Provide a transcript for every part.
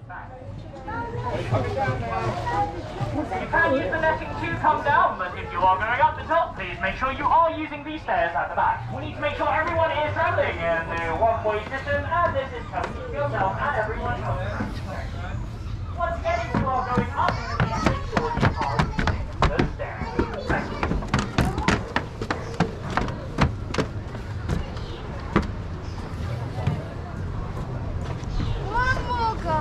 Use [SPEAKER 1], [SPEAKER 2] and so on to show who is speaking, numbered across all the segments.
[SPEAKER 1] You can use the netting to come down, but if you are going up the top, please make sure you are using these stairs at the back. We need to make sure everyone is traveling in the walkway system, and this is Chelsea, yourself, and everyone else. Once again, if you are going up, please make sure you are using the stairs. Thank you.
[SPEAKER 2] One more go.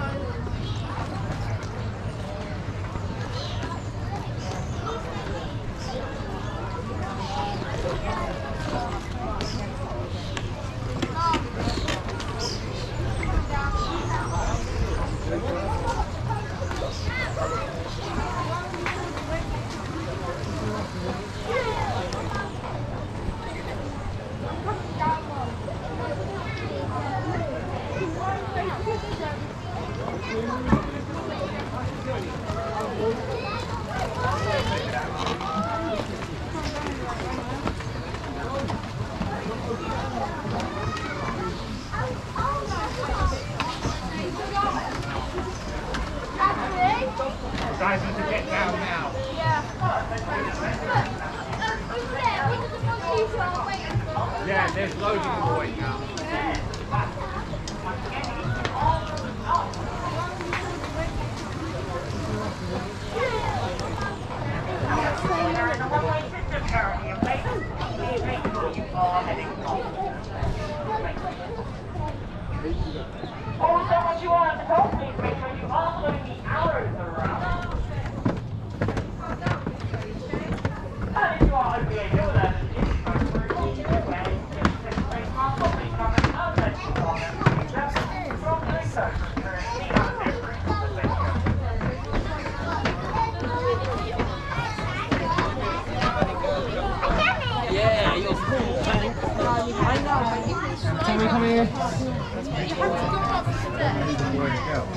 [SPEAKER 3] Guys need to get down now. Yeah, there's loads of boys now.
[SPEAKER 1] Also, once you are at the top, please make sure you are following the arrows around. And if you are over the age of 11, it's time for a roll away. Face mask, please come and let's move on and from doing so.
[SPEAKER 4] Yeah, you're cool. I know.
[SPEAKER 5] Can we come here?
[SPEAKER 2] You have to go up the stairs.
[SPEAKER 3] Where'd it go?